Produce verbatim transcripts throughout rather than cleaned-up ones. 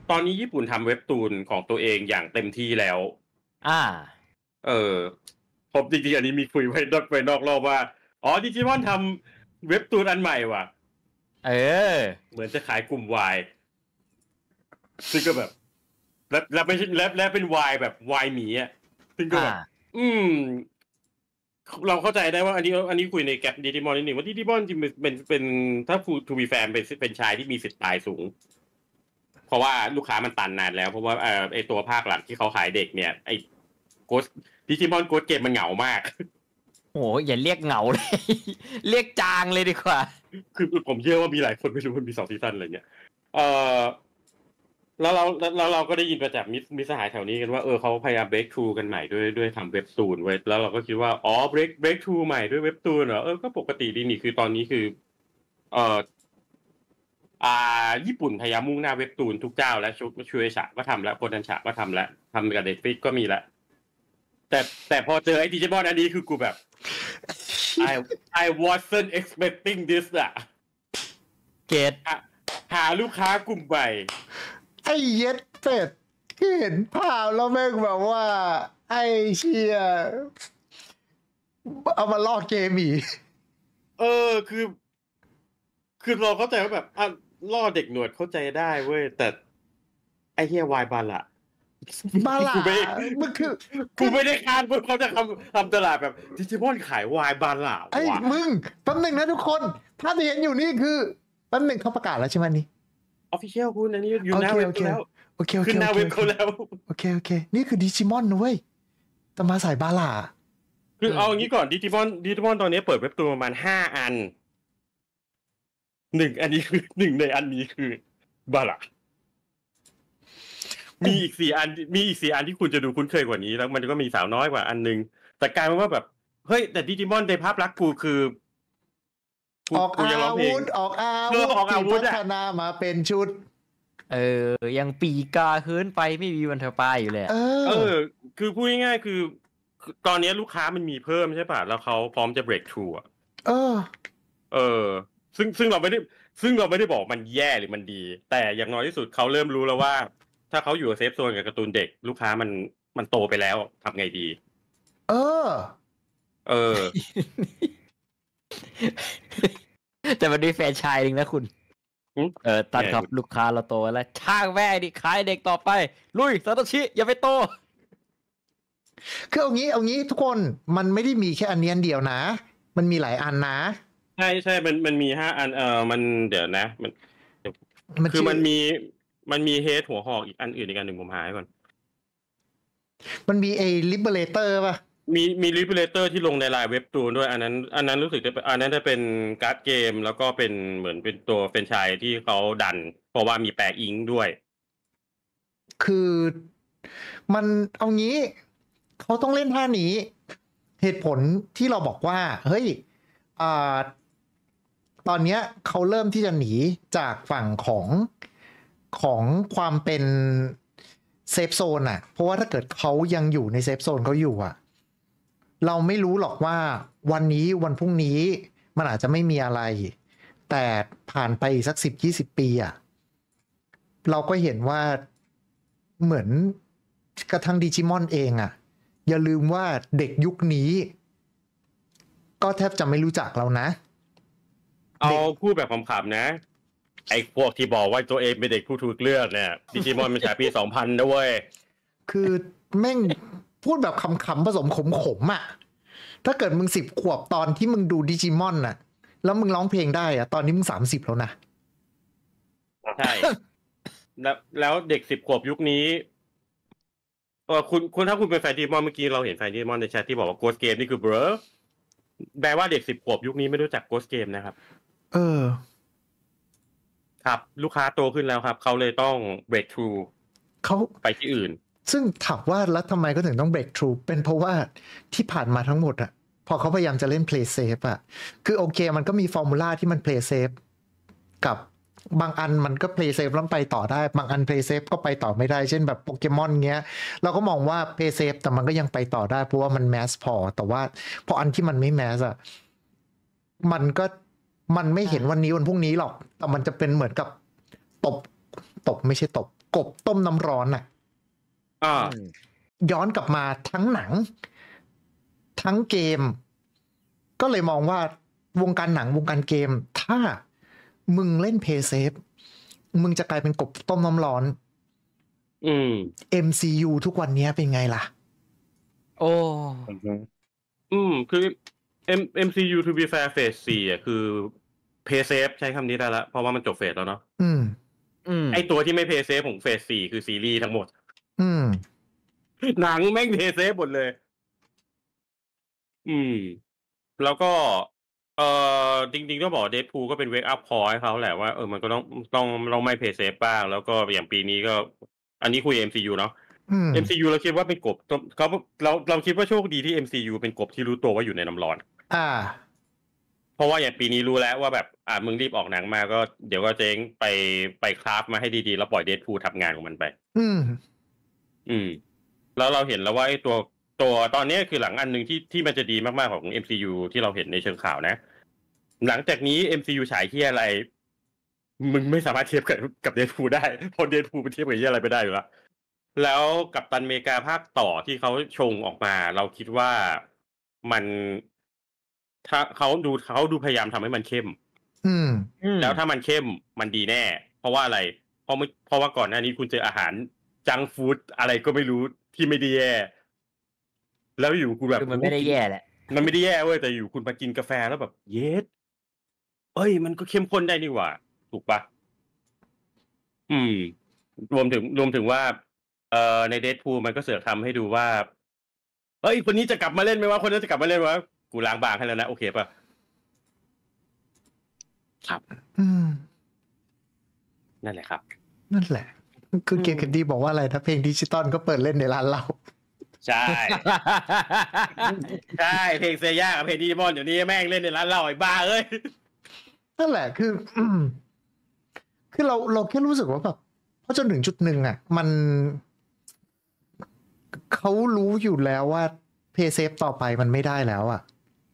ตอนนี้ญี่ปุ่นทำเว็บตูนของตัวเองอย่างเต็มที่แล้วอ่าเออผมจริงๆอันนี้มีคุยไว้นอกไปนอกรอบว่าอ๋อดิจิมอนทำเว็บตูนอันใหม่ว่ะเออเหมือนจะขายกลุ่ม Y ซึ่งก็แบบแล้วแล้วไม่ใช่แล้วแล้วเป็น Y แบบ Y หมีอ่ะซึ่งก็แบบอืมเราเข้าใจได้ว่าอันนี้อันนี้คุยในแกปดิจิมอนนิดนึงว่าดิจิมอนจริงเป็นเป็นถ้าทูบีแฟนเป็นเป็นชายที่มีสิทธิ์ตายสูงเพราะว่าลูกค้ามันตันนานแล้วเพราะว่าเอ่อไอตัวภาคหลักที่เขาขายเด็กเนี่ยไอโกสดิจิมอนโกสเกมมันเหงามากโอ้อย่าเรียกเหงาเลยเรียกจางเลยดีกว่าคือผมเชื่อว่ามีหลายคนไม่รู้มันมีสองซีซั่นอะไรเงี้ยเออแล้วเราแล้วเราก็ได้ยินประจากมิมิสหายแถวนี้กันว่าเออเขาพยายาม break through กันใหม่ด้วยด้วยทำเว็บตูนไว้แล้วเราก็คิดว่าอ๋อ break break through ใหม่ด้วยเว็บตูนเหรอเออก็ปกติดีนี่คือตอนนี้คือเอออ่าญี่ปุ่นพยายามมุ่งหน้าเว็บตูนทุกเจ้าแล้วชุชูเอชะก็ทำแล้วโคดันชะก็ทำแล้วทำกับเด็กฟิกก็มีแล้วแต่แต่พอเจอไอ้ดิจิมอนอันนี้คือกูแบบ I I wasn't expecting this อะเกตหาลูกค้ากลุ่มใหม่ไอ้เย็ดเป็ดที่เห็นภาพแล้วแม่งแบบว่าไอ้เชี่ยเอามาลอกเกมอีกเออคือคือเราเข้าใจว่าแบบอ่ะล่อเด็กหนวดเข้าใจได้เว้ยแต่ไอ้เฮียวายบาละบาละมันคือกูไม่ได้คาดว่าเขาจะทำทำตลาดแบบดิจิมอนขายวายบาละไอ้มึงแป๊บนึงนะทุกคนภาพที่เห็นอยู่นี่คือแป๊บนึงเขาประกาศแล้วใช่ไหมนี่ออฟฟิเชียลคุณอันนี้อยู่หน้าเว็บแล้วโอเคโอเคขึ้นหน้าเว็บเขาแล้วโอเคโอเคนี่คือดิจิมอนนะเว้ยแต่มาใส่บาละคือเอาอย่างนี้ก่อนดิจิมอนดิจิมอนตอนนี้เปิดเว็บตัวประมาณห้าอันหนึ่งอันนี้คือหนึ่งในอันนี้คือบาละมีอีกสี่อันมีอีกสี่อันที่คุณจะดูคุ้นเคยกว่านี้แล้วมันก็มีสาวน้อยกว่าอันนึงแต่กลายเป็นว่าแบบเฮ้ยแต่ดิจิมอนในภาพลักษณ์กูคือออกอาวุธออกอาวุธที่พัฒนามาเป็นชุดเออยังปีกาเฮินไปไม่มีวันเทปายอยู่เลยเออเออคือพูดง่ายๆคือตอนนี้ลูกค้ามันมีเพิ่มใช่ป่ะแล้วเขาพร้อมจะ break through อ่ะเออเออซึ่งซึ่งเราไม่ได้ซึ่งเราไม่ได้บอกมันแย่หรือมันดีแต่อย่างน้อยที่สุดเขาเริ่มรู้แล้วว่าถ้าเขาอยู่เซฟโซนกับการ์ตูนเด็กลูกค้ามันมันโตไปแล้วทำไงดีเออเออแต่มันมีแฟนชายนึงนะคุณเออตัดครับลูกค้าเราโตแล้วช่างแม่ดิขายเด็กต่อไปลุยซาโตชิอย่าไปโตคือเอางี้เอางี้ทุกคนมันไม่ได้มีแค่อันนี้อันเดียวนะมันมีหลายอันนะใช่ใช่มันมันมีห้าอันเออมันเดี๋ยวนะมันคือมันมีมันมีเฮดหัวหอกอีกอันอื่นอีกอันหนึ่งผมหายก่อนมันมีไอ้ลิเบเลเตอร์ป่ะมีมีลิเบเลเตอร์ที่ลงในไลน์เว็บตูนด้วยอันนั้นอันนั้นรู้สึกจะอันนั้นจะเป็นการ์ดเกมแล้วก็เป็นเหมือนเป็นตัวเป็นชายที่เขาดันเพราะว่ามีแปะอิงด้วยคือมันเอางี้เขาต้องเล่นท่านี้เหตุผลที่เราบอกว่าเฮ้ยอ่าตอนนี้เขาเริ่มที่จะหนีจากฝั่งของของความเป็นเซฟโซนอ่ะเพราะว่าถ้าเกิดเขายังอยู่ในเซฟโซนเขาอยู่อ่ะเราไม่รู้หรอกว่าวันนี้วันพรุ่งนี้มันอาจจะไม่มีอะไรแต่ผ่านไปสักสิบยี่สิบปีอ่ะเราก็เห็นว่าเหมือนกระทั่งดิจิมอนเองอ่ะอย่าลืมว่าเด็กยุคนี้ก็แทบจะไม่รู้จักเรานะเอาพูดแบบขำๆนะไอ้พวกที่บอกว่าตัวเองเป็นเด็กผู้ถูกเลือกเนี่ยดิจิมอนมันฉายปีสองพันนะเว้ยคือแม่งพูดแบบขำๆผสมขมๆอ่ะถ้าเกิดมึงสิบขวบตอนที่มึงดูดิจิมอนน่ะแล้วมึงร้องเพลงได้อ่ะตอนนี้มึงสามสิบแล้วนะใช่แล้วแล้วเด็กสิบขวบยุคนี้เออคุณคุณถ้าคุณเป็นแฟนดิจิมอนเมื่อกี้เราเห็นแฟนดิจิมอนในแชทที่บอกว่าโกสเกมนี่คือเบรอแปลว่าเด็กสิบขวบยุคนี้ไม่รู้จักโกสเกมนะครับเออครับลูกค้าโตขึ้นแล้วครับเขาเลยต้อง break through เขาไปที่อื่นซึ่งถามว่าแล้วทำไมก็ถึงต้อง break through เป็นเพราะว่าที่ผ่านมาทั้งหมดอะพอเขาพยายามจะเล่น play safe อะคือโอเคมันก็มีฟอร์มูล่าที่มัน play safe กับบางอันมันก็ play safe แล้วไปต่อได้บางอัน play safe ก็ไปต่อไม่ได้เช่นแบบโปเกมอนเงี้ยเราก็มองว่า play safe แต่มันก็ยังไปต่อได้เพราะว่ามันแมสพอแต่ว่าพออันที่มันไม่แมสอะมันก็มันไม่เห็นวันนี้วันพรุ่งนี้หรอกแต่มันจะเป็นเหมือนกับตบตบไม่ใช่ตบกบต้มน้ำร้อนอ่ะอ่าย้อนกลับมาทั้งหนัง ทั้งเกม ก็เลยมองว่าวงการหนังวงการเกม ถ้ามึงเล่นเพย์เซฟมึงจะกลายเป็นกบต้มน้ำร้อนอืมเอ็ม ซี ยู ทุกวันนี้เป็นไงล่ะโอ้อืมคือ M เอ็ม ซี ยู to be fair เฟสสี่อ่ะคือ play safe ใช้คำนี้ได้ละเพราะว่ามันจบเฟสแล้วเนาะอืมอืมไอตัวที่ไม่ play safe ของเฟสสี่คือซีรีส์ทั้งหมดอืมหนังแม่ง play safe หมดเลย อืม แล้วก็เอ่อจริงๆต้องบอกเดดพูลก็เป็นเวกอัพคอร์ให้เขาแหละว่าเออมันก็ต้องต้องต้องไม่ play safe บ้างแล้วก็อย่างปีนี้ก็ อันนี้คุย เอ็ม ซี ยู เนาะอืมเอ็ม ซี ยู เราคิดว่าเป็นกบเขาเราเราคิดว่าโชคดีที่ เอ็ม ซี ยู เป็นกบที่รู้ตัวว่าอยู่ในน้ำร้อนอ่าเพราะว่าอย่างปีนี้รู้แล้วว่าแบบอ่ามึงรีบออกหนังมาก็เดี๋ยวก็เจ๊งไปไปคราฟมาให้ดีๆแล้วปล่อยเดดพูลทำงานของมันไปอืมอืม แล้วเราเห็นแล้วว่าไอ้ตัวตัวตอนนี้คือหลังอันหนึ่งที่ที่มันจะดีมากๆของ เอ็ม ซี ยู ที่เราเห็นในเชิงข่าวนะ หลังจากนี้ เอ็ม ซี ยู ฉายที่อะไร มึงไม่สามารถเทียบกับกับเดดพูลได้เพราะเดดพูลมันเทียบกับที่อะไรไม่ได้อยู่แล้วแล้วกัปตันอเมริกาภาคต่อที่เขาชงออกมา เราคิดว่ามันถ้าเขาดูเขาดูพยายามทำให้มันเข้มอืมแล้วถ้ามันเข้มมันดีแน่ เพราะว่าอะไร เพราะเพราะว่าก่อนหน้านี้คุณเจออาหารจังก์ฟู้ดอะไรก็ไม่รู้ที่ไม่ได้แย่ แล้วอยู่คุณแบบคือมันไม่ได้แย่แหละมันไม่ได้แย่เว้ยแต่อยู่คุณมากินกาแฟแล้วแบบเยสเอ้ยมันก็เข้มข้นได้นี่หว่า ถูกปะอืม รวมถึงรวมถึงว่า เอ่อในเดดพูลมันก็เสือกทำให้ดูว่าเฮ้ยคนนี้จะกลับมาเล่นไหมวะคนนั้นจะกลับมาเล่นไหมวะกูล้างบางให้แล้วนะโอเคปะครับอืมนั่นแหละครับนั่นแหละ คือเกมเคนดีบอกว่าอะไรถ้าเพลงดิจิตอลก็เปิดเล่นในร้านเราใช่ ใช่เพลงเซย่ากับเพลงดีมอนเดี๋ยวนี้แม่งเล่นในร้านเราไอ้บ้าเอ้ยนั่นแหละคือ อืมคือเราเราแค่รู้สึกว่าแบบเพราะจนถึงจุดหนึ่งอ่ะ มันเขารู้อยู่แล้วว่าเพย์เซฟต่อไปมันไม่ได้แล้วอ่ะ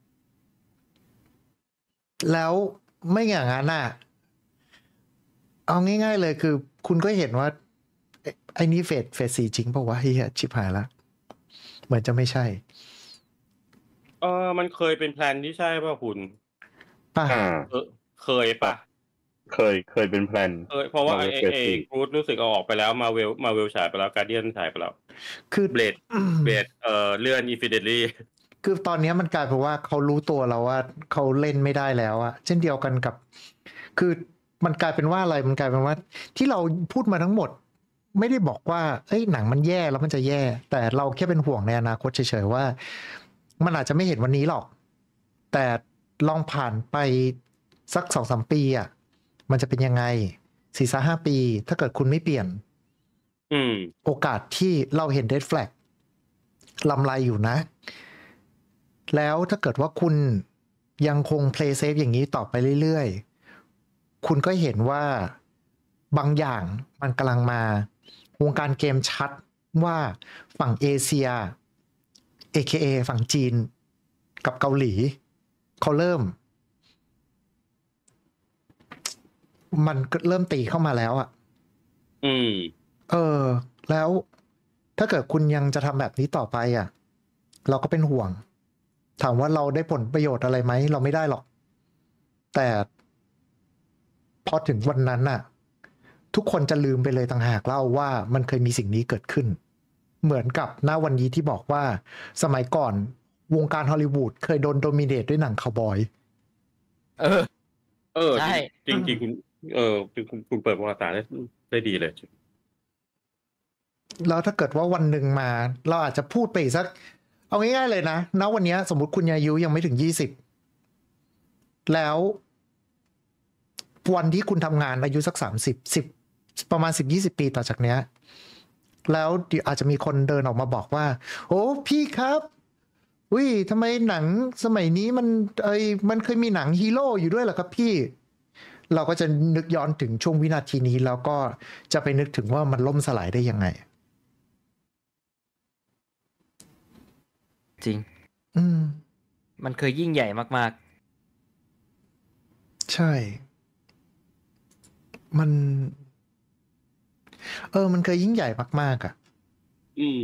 แล้วไม่อย่างนั้นอ่ะ เอาง่ายๆเลยคือ คุณก็เห็นว่าไอ้ไอ้นี่เฟสเฟสสี่จริงเปล่าวะเฮียชิบหายละเหมือนจะไม่ใช่เออมันเคยเป็นแพลนที่ใช่ป่ะคุณป่ะอ่าเออเคยป่ะเคยเคยเป็นแพลนเคยเพราะว่าไอ้ Marvel ไอ้ Phase สี่กรูดรู้สึกเอาออกไปแล้วมาเวลมาเวลฉายไปแล้วการเดียนฉายไปแล้วคือเบลดเบลดเอ่อเลื่อนอินฟิเดลี่คือตอนนี้มันกลายเป็นว่าเขารู้ตัวแล้วว่าเขาเล่นไม่ได้แล้วอะเช่นเดียวกันกับ คือมันกลายเป็นว่าอะไรมันกลายเป็นว่า ที่เราพูดมาทั้งหมด ไม่ได้บอกว่าเอ้ยหนังมันแย่แล้วมันจะแย่ แต่เราแค่เป็นห่วงในอนาคตเฉยๆว่า มันอาจจะไม่เห็นวันนี้หรอก แต่ลองผ่านไปสักสองสามปีอะมันจะเป็นยังไงสี่สห้าปี ถ้าเกิดคุณไม่เปลี่ยนอืมโอกาสที่เราเห็นเดดแฟลกลำไรอยู่นะ แล้วถ้าเกิดว่าคุณยังคง play safe อย่างนี้ต่อไปเรื่อยๆ คุณก็เห็นว่าบางอย่างมันกำลังมา วงการเกมชัดว่าฝั่งเอเชีย เอ เค เอ ฝั่งจีนกับเกาหลี เขาเริ่ม มันก็เริ่มตีเข้ามาแล้วอะอืมเออ แล้วถ้าเกิดคุณยังจะทำแบบนี้ต่อไปอ่ะ เราก็เป็นห่วง ถามว่าเราได้ผลประโยชน์อะไรไหมเราไม่ได้หรอก แต่พอถึงวันนั้นน่ะ ทุกคนจะลืมไปเลยต่างหากเล่าว่ามันเคยมีสิ่งนี้เกิดขึ้น เหมือนกับหน้าวันนี้ที่บอกว่าสมัยก่อนวงการฮอลลีวูดเคยโดนโดมิเนตด้วยหนังคาวบอยเออเออใช่จริงจริงๆคุณเออคุณคุณเปิดประวัติศาสตร์ได้ได้ดีเลยแล้วถ้าเกิดว่าวันหนึ่งมา เราอาจจะพูดไปอีกสัก เอาง่ายๆเลยนะณวันนี้สมมติคุณอายุยังไม่ถึงยี่สิบแล้ววันที่คุณทำงานอายุสักสามสิบสิบประมาณสิบยี่สิบปีต่อจากเนี้ย แล้วเดี๋ยวอาจจะมีคนเดินออกมาบอกว่า โอ้พี่ครับอุ้ยทำไมหนังสมัยนี้มันเอ้ยมันเคยมีหนังฮีโร่อยู่ด้วยเหรอครับพี่ เราก็จะนึกย้อนถึงช่วงวินาทีนี้ แล้วก็จะไปนึกถึงว่ามันล่มสลายได้ยังไงจริงอืมมันเคยยิ่งใหญ่มากใช่ มันเออมันเคยยิ่งใหญ่มากๆอ่ะอืม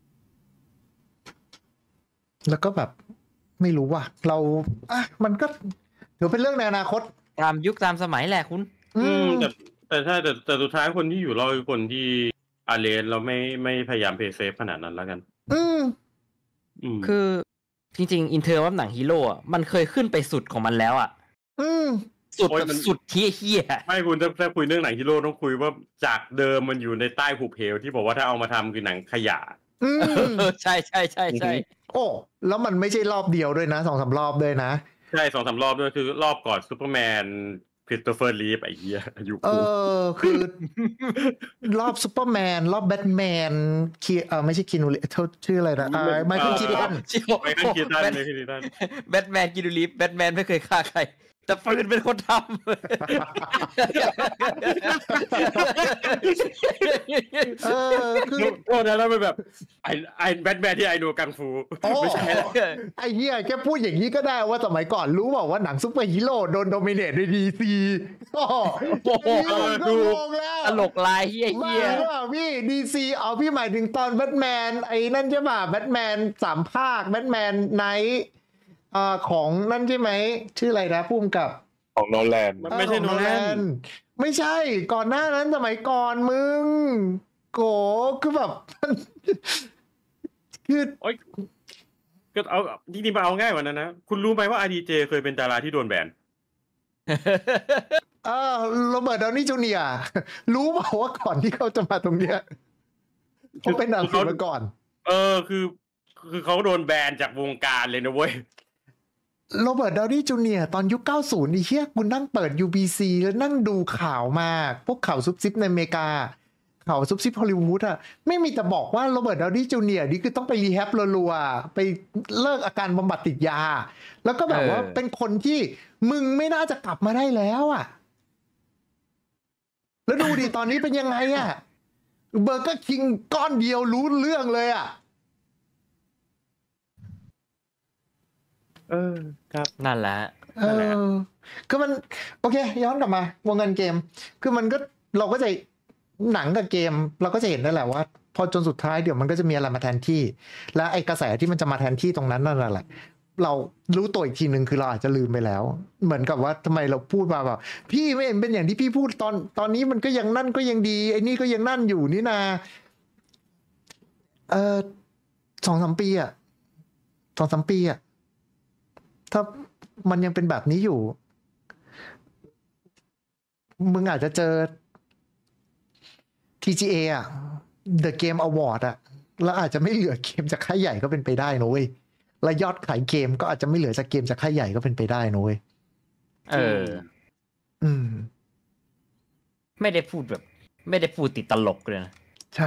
แล้วก็แบบไม่รู้ว่ะเราอ่ะมันก็ถือเป็นเรื่องในอนาคตตามยุคตามสมัยแหละคุณอือืมมแต่แต่ใช่แต่แต่สุดท้ายคนที่อยู่รอดคือคนที่อาเลนเราไม่ไม่พยายามเพย์เซฟขนาดนั้นแล้วกันอืมอืมคือจริงๆอินเทอร์ว่าหนังฮีโร่อะมันเคยขึ้นไปสุดของมันแล้วอ่ะอืมสุดโอ้ยแบบมันสุดเฮี้ยไม่คุณถ้าถ้าคุยเรื่องหนังฮีโร่ต้องคุยว่าจากเดิมมันอยู่ในใต้หุบเหวที่บอกว่าถ้าเอามาทำคือหนังขยะอืมๆเออใช่ใช่ใช่ใช่โอ้แล้วมันไม่ใช่รอบเดียวด้วยนะสองสามรอบด้วยนะใช่สองสามรอบด้วยคือรอบก่อนซูเปอร์แมนคริสโตเฟอร์ลีฟไอ้เหี้ยอยู่เอกูอ คือ รอบซูเปอร์แมน รอบแบทแมนคีเออไม่ใช่คีนูรีเท่าชื่ออะไรนะไมเคิลคีตันชิโไปขึ้นคีตันเลยคีตันแบทแมนกินูรีฟแบทแมนไม่เคยฆ่าใคร แต่ปืนเป็นคนทเออ คือโอ้แล้วมันแบบไอ้ไอ้แบทแมนที่ไอโนกังฟูโอ้ไม่ใช่แล้วำไอ้เหี้ยแค่พูดอย่างนี้ก็ได้ว่าสมัยก่อนรู้บอกว่าหนังซุปเปอร์ฮีโร่โดนโดมิเนตด้วยดีซีโอ้โหโอ้โหก็งงแล้วตลกลายเฮี้ยมาเฮี้ยหรือเปล่าพี่ดีซีเอาพี่หมายถึงตอนแบทแมนไอ้นั่นใช่ป่ะแบทแมนสามภาคแบทแมนไนท์อ่าของนั่นใช่ไหมชื่ออะไรนะพุ่มกับของโนแลนมันไม่ใช่เออโนของแลนไม่ใช่ ก่อนหน้านั้นสมัยก่อนมึง โกคือแบบ คือโอ๊ยก็เอาจริงๆมาเอาง่ายกว่านั้นนะคุณรู้ไหมว่า อาร์ ดี เจ เคยเป็นดาราที่โดนแบนเออโรเบิร์ตดาวนี่จูเนียร์ รู้เปล่าว่าก่อนที่เขาจะมาตรงเนี้ยเขาเป็นอะไรมาก่อนเออคือ คือเขาโดนแบนจากวงการเลยนะเว้ยโรเบิร์ตดาวนี่จูเนียร์ตอนยุคเก้าสิบนี่เฮียกูนั่งเปิด ยู บี ซี แล้วนั่งดูข่าวมาก พวกข่าวซุบซิบในอเมริกา ข่าวซุบซิบฮอลลีวูดอะไม่มีแต่บอกว่าโรเบิร์ตดาวนี่จูเนียร์นี่คือต้องไปรีแฮบรัวๆไปเลิกอาการบำบัดติดยา แล้วก็แบบว่าเออเป็นคนที่มึงไม่น่าจะกลับมาได้แล้วอะแล้วดูดิตอนนี้เป็นยังไงอะเบอร์เกอร์คิงก้อนเดียวรู้เรื่องเลยอะเออครับนั่นแหละเออคือมันโอเค ย้อนกลับมาวงเงินเกม คือมันก็เราก็จะหนังกับเกม เราก็จะเห็นได้แหละว่า พอจนสุดท้ายเดี๋ยวมันก็จะมีอะไรมาแทนที่ และไอ้กระแสที่มันจะมาแทนที่ตรงนั้นนั่นแหละ เรารู้ตัวอีกทีหนึ่งคือเราอาจจะลืมไปแล้ว เหมือนกับว่าทำไมเราพูดมาแบบพี่ไม่เห็นเป็นอย่างที่พี่พูดตอนตอนนี้มันก็ยังนั่นก็ยังดีไอ้นี่ก็ยังนั่นอยู่นี่นาเออสองสามปีอะสองสามปีอะถ้ามันยังเป็นแบบนี้อยู่ มึงอาจจะเจอ ที จี เอ อ่ะ The Game Award อ่ะ แล้วอาจจะไม่เหลือเกมจากค่ายใหญ่ก็เป็นไปได้นะเว้ย และยอดขายเกมก็อาจจะไม่เหลือจากเกมจากค่ายใหญ่ก็เป็นไปได้นะเว้ยเอออืมไม่ได้พูดแบบ ไม่ได้พูดติดตลกเลยนะใช่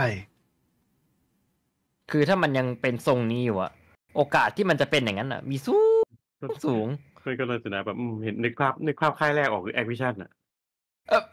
คือถ้ามันยังเป็นทรงนี้อยู่อะโอกาสที่มันจะเป็นอย่างนั้นอะมีสูงสูงเคยก็เลยนะแบบอืมเห็นนึกภาพนึกภาพค่ายแรกออกคือแอควิชั่นอ่ะเออ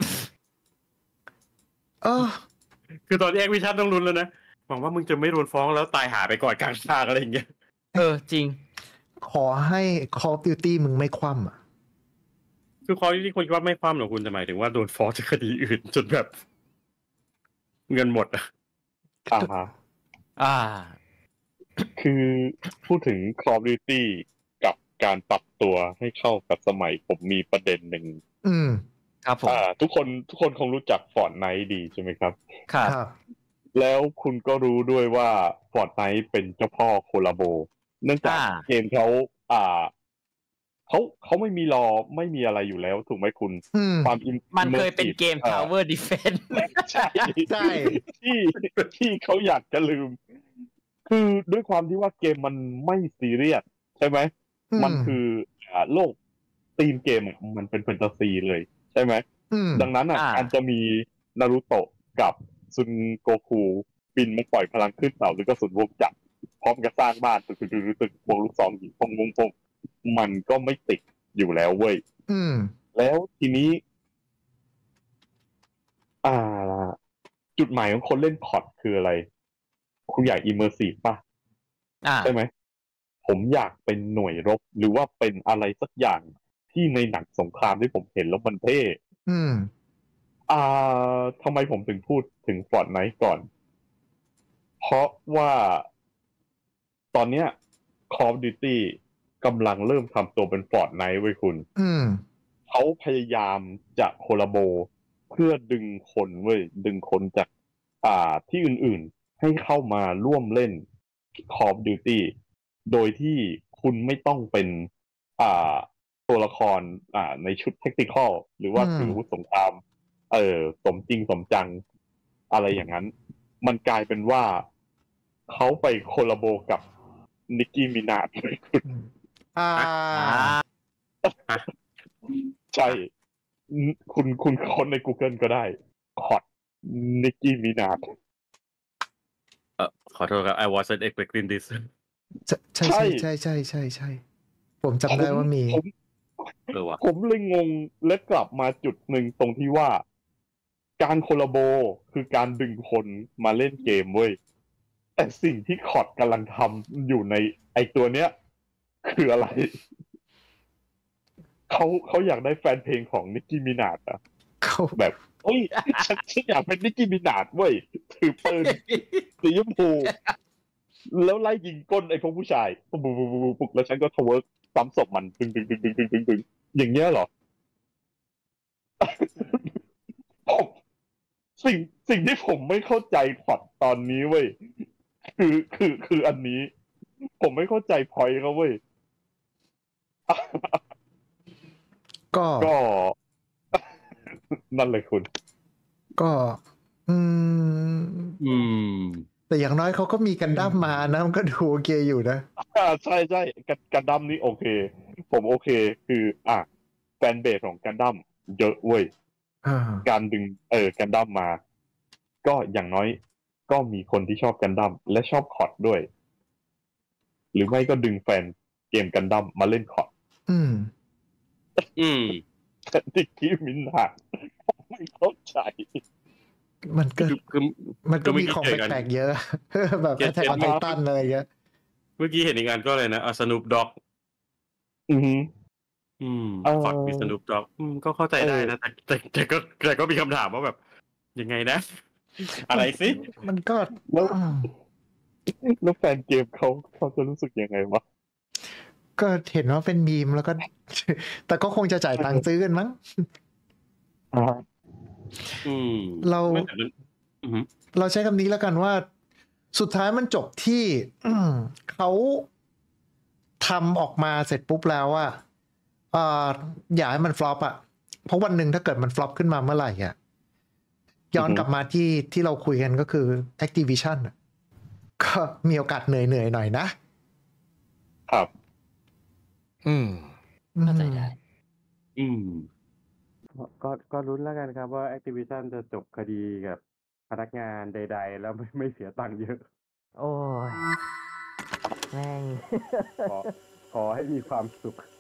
เออคือตอนที่แอควิชั่นต้องลุ้นแล้วนะหวังว่ามึงจะไม่โดนฟ้องแล้วตายหาไปก่อนกลางทางอะไรอย่างเงี้ยเออจริงขอให้ Call of Duty มึงไม่คว่ำอ่ะคือคอยที่คนคิดว่าไม่คว่ำหรอกคุณจะหมายถึงว่าโดนฟ้องจากคดีอื่นจนแบบ เงินหมดอ่ะอ่าฮะอ่าคือพูดถึง Call of Duty กับการปรับตัวให้เข้ากับสมัยผมมีประเด็นหนึ่งอืมครับผมอ่า ทุกคนทุกคนคงรู้จัก Fortnite ดีใช่ไหมครับครับครับแล้วคุณก็รู้ด้วยว่า Fortnite เป็นเจ้าพ่อโคลาโบ เนื่องจากอ่าเกมเขาอ่าเขาเขาไม่มีรอไม่มีอะไรอยู่แล้วถูกไหมคุณอืมความมันเคยเป็นเกมอ่า Tower Defense ใช่ใช่ที่ที่เขาอยากจะลืม คือด้วยความที่ว่าเกมมันไม่ซีเรียสใช่ไหมอืมมันคืออ่าโลกธีมเกมอะมันเป็นแฟนตาซีเลยใช่ไหมอืมดังนั้นอ่ะอ่าการจะมีนารูโตะกับซุนโกคูบินมาปล่อยพลังขึ้นเสาหรือกระสุนวงจักรพร้อมกับสร้างบ้านตึกตึกตึกตึกวงลูกซองหินพงวงพงมันก็ไม่ติดอยู่แล้วเว้ยอืมแล้วทีนี้ อ่า จุดหมายของคนเล่นคอร์ดคืออะไร คุณอยากอิมเมอร์ซีฟป่ะอ่าใช่ไหม ผมอยากเป็นหน่วยรบ หรือว่าเป็นอะไรสักอย่างที่ในหนังสงครามที่ผมเห็นแล้วมันเท่อืมอ่าทำไมผมถึงพูดถึง Fortnite ก่อน เพราะว่าตอนเนี้ย Call of Duty กำลังเริ่มทำตัวเป็น Fortnite ไว้ยคุณอืมเขาพยายามจะโคลาโบเพื่อดึงคนเว้ยดึงคนจากอ่าที่อื่นๆ ให้เข้ามาร่วมเล่น Call of Duty โดยที่คุณไม่ต้องเป็นอ่าตัวละครอ่าในชุดเทคนิคอลหรือว่าอืมถืออาวุธสงครามเออสมจริงสมจังอะไรอย่างนั้น มันกลายเป็นว่าเขาไปโคลาโบกับนิกกี้มินาจเลยคุณอ่าอ่าใช่อืมคุณคุณค้นใน Google ก็ได้คอดนิกกี้มินาจเออขอโทษครับ I wasn't expecting this ใช่ใช่ใช่ใช่ใช่ใช่ผมจำได้ว่ามีผมเออวะผมเลยงงและกลับมาจุดหนึ่งตรงที่ว่า การโคลาโบคือการดึงคนมาเล่นเกมเว้ยแต่สิ่งที่คอดกำลังทำอยู่ในไอตัวเนี้ย คืออะไร เขาเขาอยากได้แฟนเพลงของนิกกี้มินาจอะเขาแบบเฮ้ยฉันฉันอยากเป็นนิกกี้มินาจเว้ยถือปืนสีชมพูแล้วไล่ยิงก้นไอ้พวกผู้ชายปุ๊บปุ๊บปุ๊บปุ๊บปุ๊บแล้วฉันก็ทเวิร์กซ้ำศพมันดึงดึงดึงดึงดึงดึงดึงอย่างเงี้ยเหรอ ผมสิ่งสิ่งที่ผมไม่เข้าใจพล็อตตอนนี้เว้ยคือคือคืออันนี้ ผมไม่เข้าใจพอยต์เขาเว้ยก็ก็ นั่นเลยคุณก็ อืมอืมแต่อย่างน้อยเขาก็มีกันดั้มมานะมันก็ดูโอเคอยู่นะอ่าใช่ใช่กันกันดั้มนี่โอเค ผมโอเค คือ อ่ะแฟนเบสของกันดั้มเยอะเว้ยอ่าการดึงเออกันดั้มมา ก็อย่างน้อย ก็มีคนที่ชอบกันดั้มและชอบคอร์ดด้วย หรือไม่ก็ดึงแฟนเกมกันดั้มมาเล่นคอร์ดอืมอืมแต่ดิกกี้มินนาผมไม่เข้าใจมันก็คือคือมันก็คือเมื่มีอกี้ของเจอกันแปลกๆเยอะ แบบเห็นแท็กเห็นออนไททันอะไรเงี้ยเมื่อกี้เห็นอีกงานก็เลยนะอ่ะสนุปด็อกอือฮึอืมเอ่อฟอร์ดมีสนุปด็อกอืมก็เข้าใจได้นะแต่แต่แต่ก็แต่ก็มีคำถามว่าแบบ ยังไงนะ อะไรสิมันก็แล้วอืมแล้วแฟนเกมเขาเขาจะรู้สึกยังไงวะก็เห็นว่าเป็นมีมแล้วก็ แต่ก็คงจะจ่ายตังค์ซื้อกันมั้งอ่าอืมเราไม่แต่มันอือหือเราใช้คำนี้แล้วกันว่า สุดท้ายมันจบที่ อืมเขาทำออกมาเสร็จปุ๊บแล้วอะเอ่ออย่าให้มันฟลอปอะเพราะวันหนึ่งถ้าเกิดมันฟลอปขึ้นมาเมื่อไหร่อะย้อนอือฮึกลับมาที่ที่เราคุยกันก็คือ Activision อะก็มีโอกาสเหนื่อยเหนื่อยๆหน่อยนะครับอืมเข้าใจได้อืมก็ก็ลุ้นแล้วกันครับว่า Activision จะจบคดีกับพนักงานใด ๆ แล้วไม่ไม่เสียตังค์เยอะโอ้ย แม่งขอขอให้มีความสุข